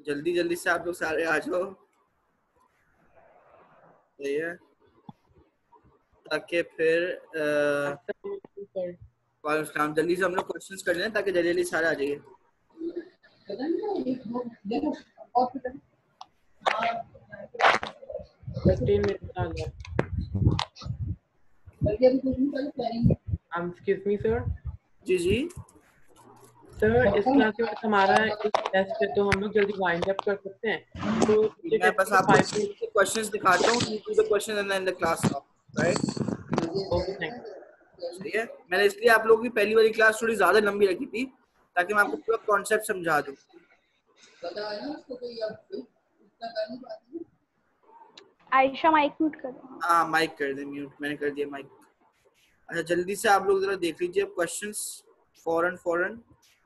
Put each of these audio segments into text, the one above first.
जल्दी जल्दी से आप लोग सारे आ जाओ, सही है, ताकि फिर जल्दी से हम लोग क्वेश्चंस कर लें ताकि जल्दी जल्दी सारे आ जाइए। Excuse me, sir. जी जी सर इस क्लास के बाद हमारा एक टेस्ट है, तो हम लोग जल्दी वाइंड अप कर सकते हैं। तो मैं बस आपको क्वेश्चंस दिखाता हूँ, you do the question and the class now, right? Okay, thank you. सही है, मैंने इसलिए आप लोगों की पहली वाली क्लास थोड़ी ज्यादा लंबी रखी थी ताकि मैं आपको पूरा कॉन्सेप्ट समझा दूं। आयशा माइक म्यूट करो। हाँ माइक कर दे म्यूट, मैंने कर दिया माइक। अच्छा जल्दी से आप लोग जरा देख लीजिए क्वेश्चंस फौरन।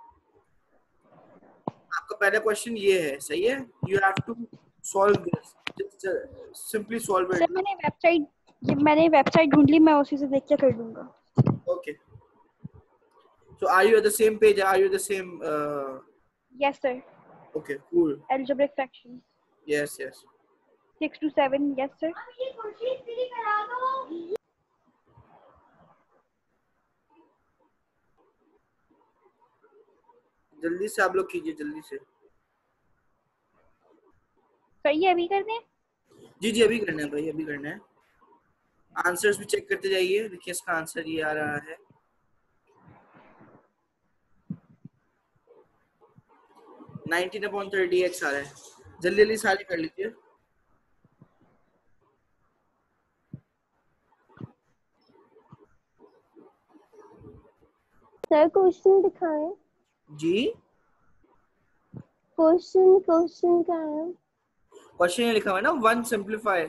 आपका पहला क्वेश्चन ये है, सही है, you have to solve this, just simply solve it. Sir मैंने वेबसाइट ढूंढ ली, मैं उसी से देख के कर दूंगा। Okay, so are you at the same page, are you the same Yes sir. okay cool, Algebraic fractions yes 6 to 7, yes sir. जल्दी से आप लोग कीजिए, जल्दी से। सही है, अभी कर दें? जी अभी करना है भाई, अभी करना है। आंसर्स भी चेक करते जाइए, देखिए इसका आंसर ये आ रहा है 19/30x आ रहा है। जल्दी जल्दी सारे कर लीजिए। सर क्वेश्चन दिखाएं। जी क्वेश्चन क्या है? क्वेश्चन ये लिखा हुआ है ना, वन सिंप्लीफाई।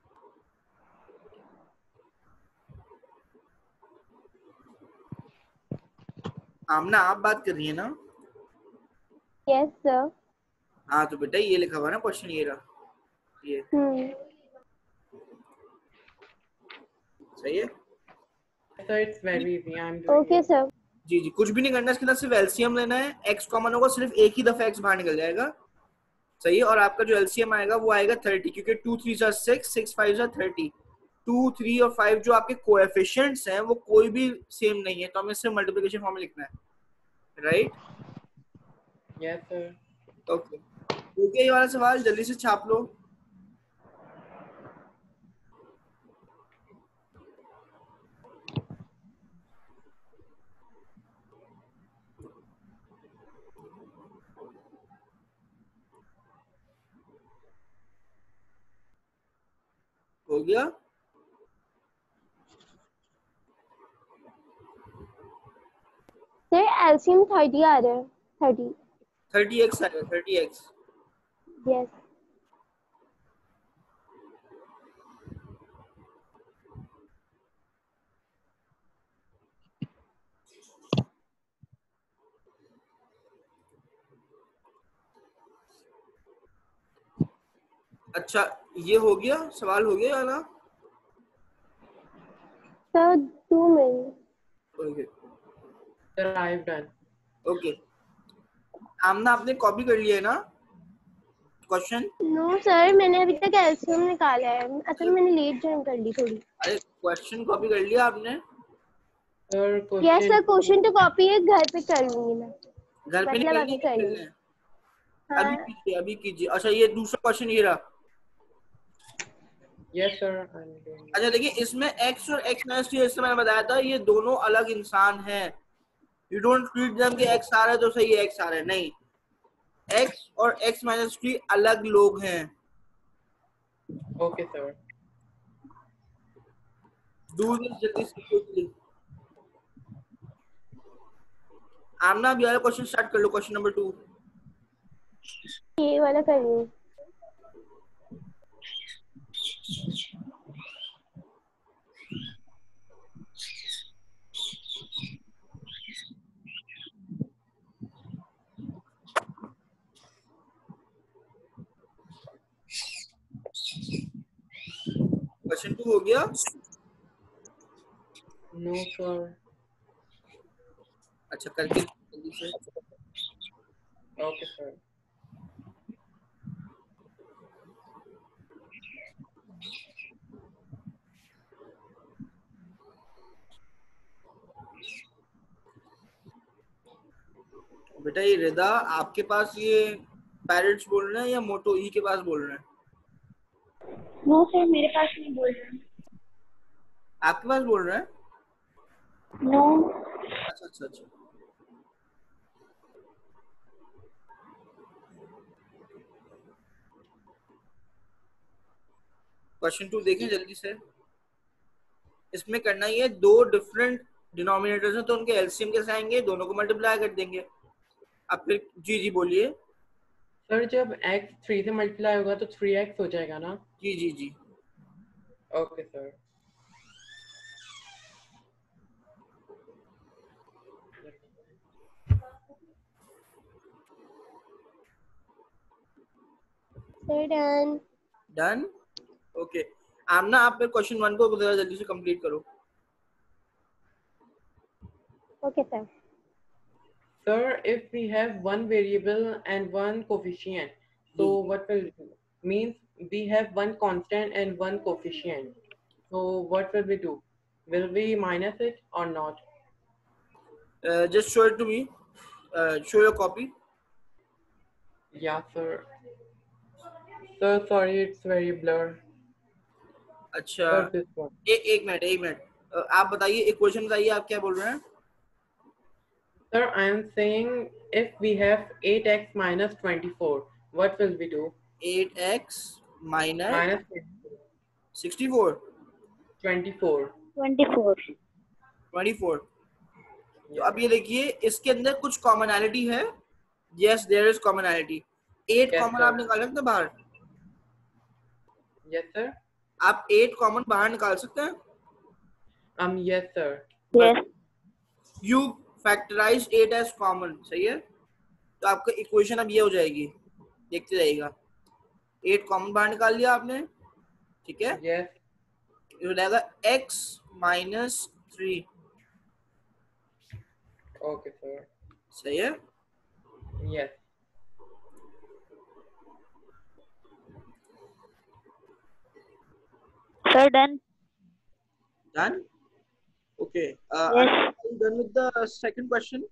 आमना आप बात कर रही है ना? Yes sir. हाँ तो बेटा ये लिखा हुआ है ना क्वेश्चन, ये रहा ये, सही है। Sir it's very easy, I am doing okay sir. जी कुछ भी नहीं करना, इसके अंदर सिर्फ एलसीएम लेना है। एक्स कॉमन होगा, सिर्फ एक ही दफा एक्स बाहर निकल जाएगा, सही है। और आपका जो एलसीएम आएगा वो आएगा 30, क्योंकि 2 3 6 6 5 30। 2 3 और 5 जो आपके कोएफिशिएंट्स हैं वो कोई भी सेम नहीं है, तो हमें सिर्फ मल्टीप्लिकेशन फॉर्म में लिखना है, राइट? Yes sir. ओके, हो गया ये वाला सवाल, जल्दी से छाप लो। हो गया? सर एलसीएम 30 आ रहा है। 30x आएगा, 30x। यस। अच्छा ये हो गया, सवाल हो गया ना? Sir 2 minute. Okay sir I have done. Okay, Amna आपने कॉपी कर लिया है ना क्वेश्चन? नो सर, मैंने अभी तक एलसीएम निकाला है, असल में मैंने लेट ज्वाइन कर ली थोड़ी। अरे क्वेश्चन कॉपी कर लिया आपने? सर यस सर, क्वेश्चन तो कॉपी है, घर पे कर लूंगी मैं। घर पे नहीं मतलब करनी अभी कर लूंगी। है, हाँ। अभी कीजिए। अच्छा ये दूसरा क्वेश्चन ये रहा। Yes sir I am doing. अच्छा देखिए, इसमें x और x माइनस टी, जैसे मैंने बताया था, ये दोनों अलग इंसान हैं। यू डोंट ट्रीट देम कि x आ रहा है तो सही है, x आ रहा है, नहीं। x और x माइनस टी अलग लोग हैं। Okay sir. डू दिस जल्दी से क्विकली। आमना अभी वाला क्वेश्चन स्टार्ट कर लो, क्वेश्चन नंबर 2। ये वाला कर लूँ। क्वेश्चन 2 हो गया? No sir. अच्छा करके जल्दी से। Okay sir. बेटा ये रिदा आपके पास ये पैरेंट्स बोल रहे हैं या मोटो ई के पास बोल रहे हैं? नो सर, मेरे पास नहीं बोल रहे हैं। आपके पास बोल रहे हैं? नो। अच्छा अच्छा अच्छा। क्वेश्चन 2 देखें जल्दी से। इसमें करना ही है, दो डिफरेंट डिनोमिनेटर्स हैं तो उनके एलसीएम कैसे आएंगे, दोनों को मल्टीप्लाई कर देंगे। अब फिर जी जी बोलिए। सर जब x 3 से मल्टीप्लाई होगा तो 3x हो जाएगा ना? जी जी जी। Okay sir. Sir done. Done. Okay Amna आप फिर क्वेश्चन 1 को जरा जल्दी से कंप्लीट करो। Okay sir. Sir, if we have one variable and one coefficient, जी so what will it do? Means we have one constant and one coefficient. So what will we do? Will we minus it or not? Just show it to me, show your copy. Yeah, sir. Sir, sorry, it's very blur. अच्छा Sir, this one. एक minute एक minute, आप बताइए equation बताइए, आप क्या बोल रहे हैं? Sir, I am saying if we have 8x minus 24, what will we do? 8x minus Minus 64 24. 24। 24। तो Yeah. अब ये देखिए इसके अंदर कुछ कॉमनैलिटी है। Yes there is commonality. 8 Yes, common आप sir. निकाल सकते हैं बाहर? Yes, sir. आप 8 कॉमन बाहर निकाल सकते हैं? Yes, sir. Yes. You factorise 8 as common, सही है। तो आपका इक्वेशन अब ये हो जाएगी, देखते जाइएगा। 8 कॉमन बाहर निकाल लिया आपने, ठीक है। Yes. ये हो जाएगा x माइनस 3, Okay, sir. सही है। Yes. Sir done. Done. Okay yes. Done with the second question.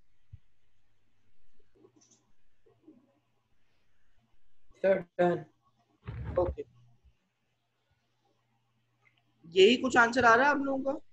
Sir, done. Okay यही कुछ आंसर आ रहा है आप लोगों का?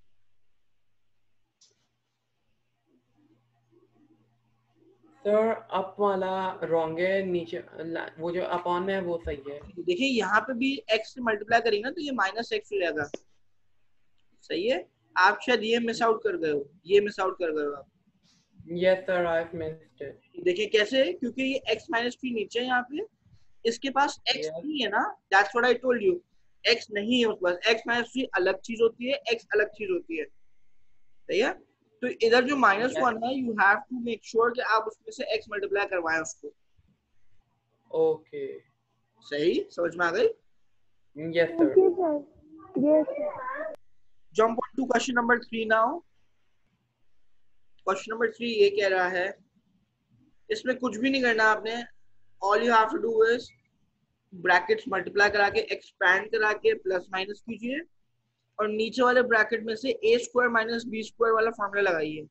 सर अप वाला रॉन्ग है, नीचे वो जो अपॉन में है वो सही है। देखिए यहाँ पे भी x से मल्टीप्लाई करेंगे ना तो ये माइनस एक्स हो जाएगा, सही है। आप शायद ये मिस आउट कर गए हो, ये मिस आउट कर गए हो आप। Yes sir, I have missed it. देखिए कैसे, क्योंकि ये x माइनस 3 नीचे है यहाँ पे, इसके पास x यस। नहीं है ना, that's what I told you. x नहीं है उसके पास, x माइनस 3 अलग चीज होती है, x अलग चीज होती है, सही है। तो इधर जो माइनस यस। 1 है you have to make sure कि आप उसमें से x मल्टीप्लाई करवाएं उसको। ओके। सही, समझ में आ गई? Yes sir. Okay sir. Yes. Jump on to question number 3 now. Question number 3 ये कह रहा है, इसमें कुछ भी नहीं करना आपने, all you have to do is brackets multiply करा के एक्सपैंड करा के प्लस माइनस कीजिए और नीचे वाले ब्रैकेट में से a square minus b square वाला फॉर्मूला लगाइए।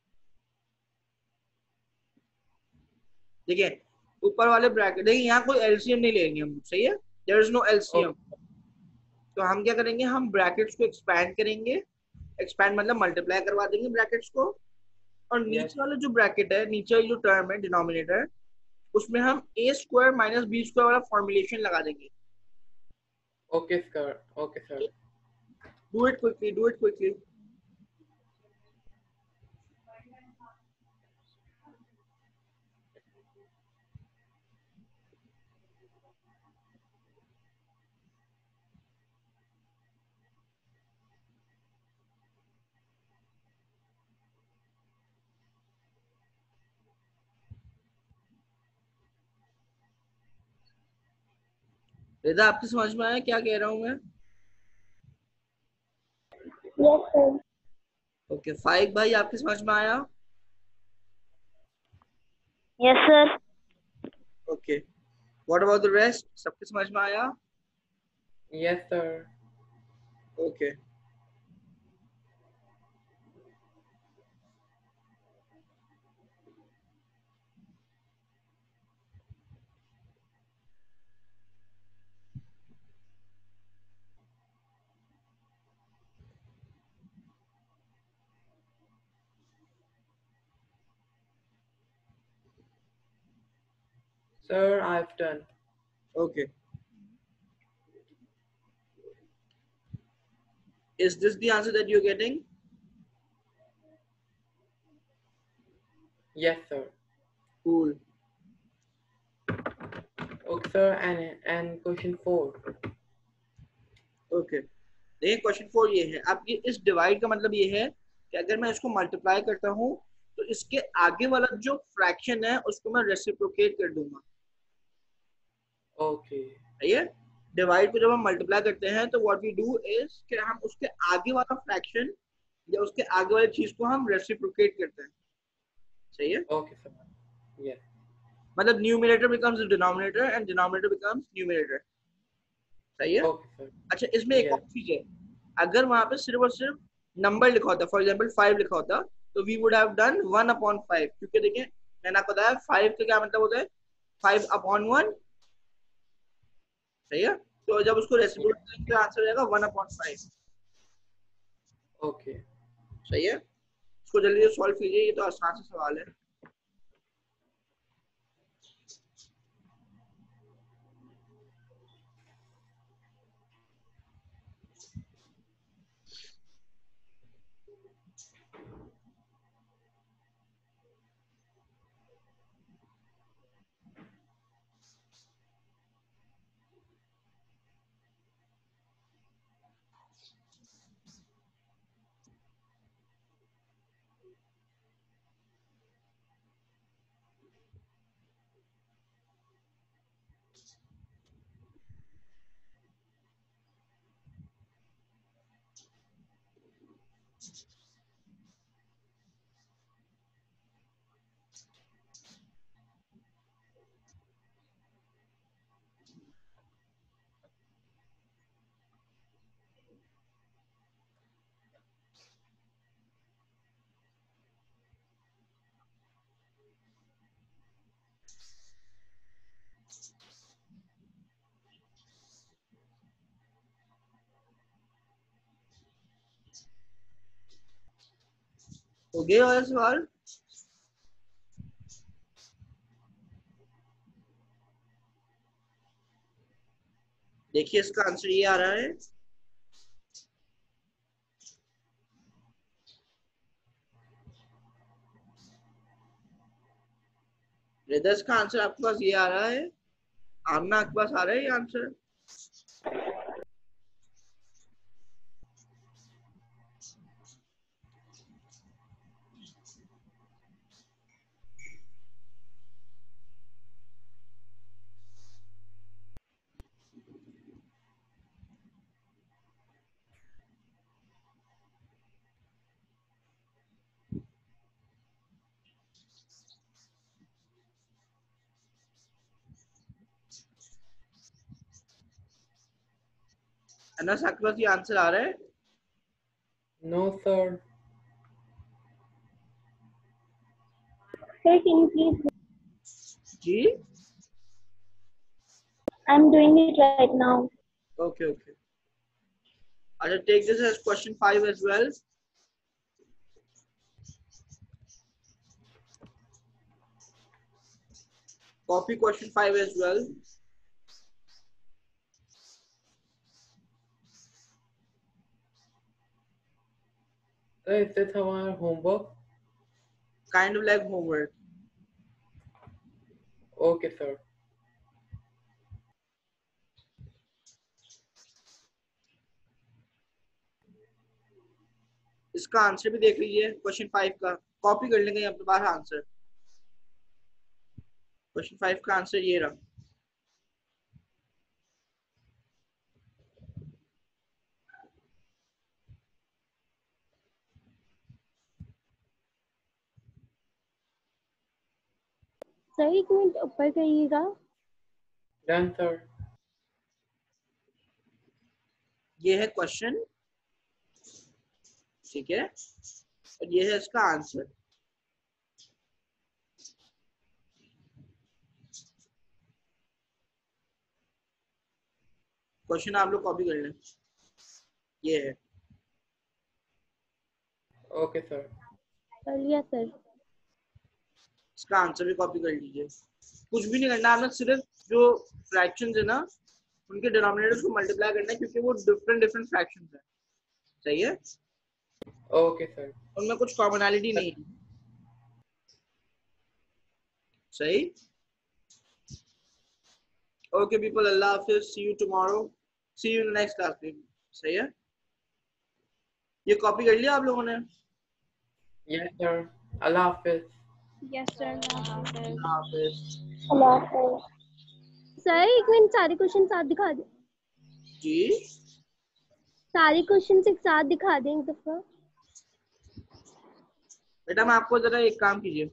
देखिए ऊपर वाले ब्रैकेट, देखिए यहाँ कोई एलसीएम नहीं लेंगे हम, सही है, देयर इज नो एलसीएम। तो हम क्या करेंगे, हम ब्रैकेट्स को एक्सपैंड करेंगे, एक्सपैंड मतलब मल्टीप्लाई करवा देंगे ब्रैकेट्स को, और यस। नीचे वाला जो ब्रैकेट है, नीचे वाली जो टर्म है डिनोमिनेटर, उसमें हम a square minus b square वाला फॉर्मुलेशन लगा देंगे। Okay sir. Okay sir. Do it quickly, do it quickly. Rida आपकी समझ में आया क्या कह रहा हूँ मैं? Yes sir. ओके फाइक भाई आपकी समझ में आया? Yes sir. Okay what about the rest, सबकी समझ में आया? Yes sir. Okay Sir, I've done. Okay. Is this the answer that you're getting? Yes, sir. Cool. Okay, sir. And question 4. Okay. देखिए क्वेश्चन 4 ये है, अब ये इस डिवाइड का मतलब ये है कि अगर मैं इसको मल्टीप्लाई करता हूँ तो इसके आगे वाला जो फ्रैक्शन है उसको मैं रेसिप्रोकेट कर दूंगा। Okay. सही है। डिवाइड को जब हम मल्टीप्लाई करते हैं तो व्हाट वी डू इज कि हम उसके आगे वाला फ्रैक्शन या उसके आगे वाली चीज को हम रेसिप्रोकेट करते हैं। सही है। Okay, sir. Yes. मतलब numerator becomes denominator and denominator becomes numerator. सही है। Okay, sir. अच्छा इसमें एक और Yes. चीज है, अगर वहां पे सिर्फ और सिर्फ नंबर लिखा होता, फॉर एग्जांपल 5 लिखा होता, तो वी वुड हैव डन 1/5, क्योंकि देखिए मैंने आपको बताया 5 का क्या मतलब होता है, 5/1। सही है। तो जब उसको रेसिप्रोकेट Yes. करेंगे तो आंसर हो जाएगा 1/5। Okay. सही है। इसको जल्दी से सॉल्व कीजिए, ये तो आसान सा सवाल है। हो गया वाला सवाल। देखिए इसका आंसर ये आ रहा है, रिदर्स का आंसर आपके पास ये आ रहा है, आमना आपके पास आ रहा है ये आंसर। अनस आपके पास ये आंसर आ रहा है? No, sir. Sir, can you please? जी। I'm doing it right now. Okay okay. अच्छा take this as question 5 as well. Copy question 5 as well. Sir, is this our homework? Kind of like homework. Okay, sir. इसका answer भी देख लीजिए question 5 का, copy कर लेंगे अपने पास answer. Question 5 का आंसर ये रहा। Sir, एक मिनट ऊपर करिएगा। Done, sir. ये है क्वेश्चन, ठीक है, और ये है इसका आंसर। क्वेश्चन आप लोग कॉपी कर लें, ये है। Okay, sir. कर लिया सर। इसका आंसर भी कॉपी कर लीजिए। कुछ भी नहीं करना आपने, सिर्फ जो फ्रैक्शंस है ना उनके डिनोमिनेटर्स को मल्टीप्लाई करना है, क्योंकि वो डिफरेंट फ्रैक्शंस है। सही है, ओके सर। उनमें कुछ कॉमनैलिटी नहीं है। सही। ओके पीपल, अल्लाह हाफिज, see you tomorrow, see you in next class. सही है, ये कॉपी कर लिया आप लोगों ने? यस सर, अल्लाह हाफिज। Yes sir. अल्लाह हाफिज। सर एक मिनट, सारे क्वेश्चन साथ दिखा दे, जी सारे क्वेश्चन एक साथ दिखा दें एक दफा। बेटा मैं आपको जरा एक काम कीजिए,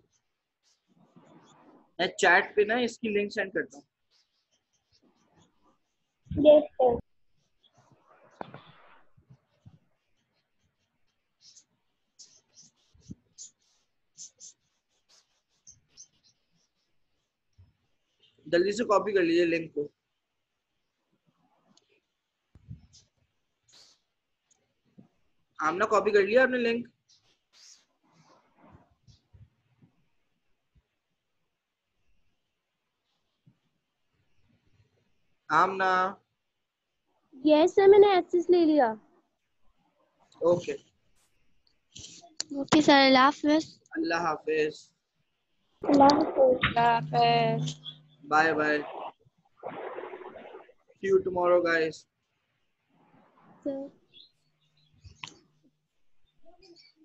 मैं चैट पे ना इसकी लिंक सेंड करता हूँ। Yes sir. जल्दी से कॉपी कर लीजिए लिंक को। आमना कॉपी कर लिया आपने लिंक? आमना? यस सर, मैंने एक्सेस ले लिया। ओके, ओके सर, अल्लाह हाफिज। अल्लाह हाफिज, अल्लाह हाफिज। अल्लाह हाफिज। Bye bye, see you tomorrow guys. Sir